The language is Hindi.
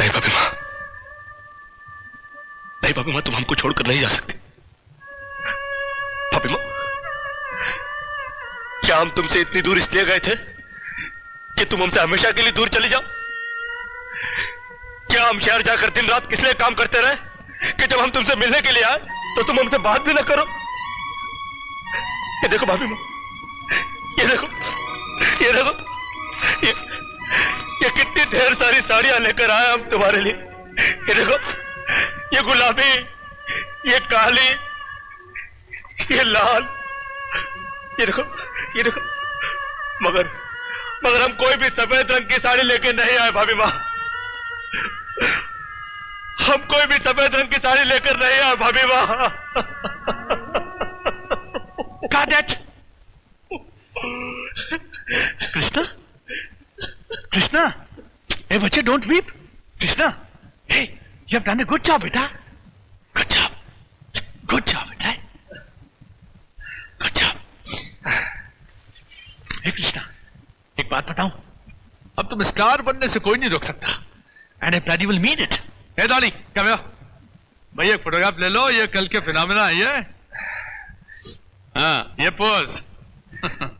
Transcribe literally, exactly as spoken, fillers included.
नहीं भाभी माँ, नहीं भाभी माँ, तुम हमको छोड़कर नहीं जा सकती। भाभी माँ, क्या हम तुमसे इतनी दूर इसलिए गए थे कि तुम हमसे हमेशा के लिए दूर चली जाओ? क्या हम शहर जाकर दिन रात किस लिए काम करते रहे कि जब हम तुमसे मिलने के लिए आए तो तुम हमसे बात भी ना करो? ये देखो भाभी माँ, ये देखो, ये देखो, ये, ये कितनी ढेर सारी साड़ियां लेकर आए हम तुम्हारे लिए। ये देखो, ये गुलाबी, ये काली, ये लाल, ये देखो, ये देखो, मगर मगर हम कोई भी सफेद रंग की साड़ी लेके नहीं आए भाभी माँ। हम कोई भी सफेद रंग की साड़ी लेकर नहीं आए भाभी माँ। Got it? Krishna, Krishna, hey बच्चे, don't weep. Krishna, hey, you have done a good job, बेटा. Good job, good job, बेटा. Good job. Hey कृष्णा, एक बात बताऊं? अब तुम स्टार बनने से कोई नहीं रोक सकता. And I bloody will mean it. Hey Dolly, come here. भाई एक फोटोग्राफ ले लो, ये कल के फिनोमेना है ये. हाँ, ये पोज.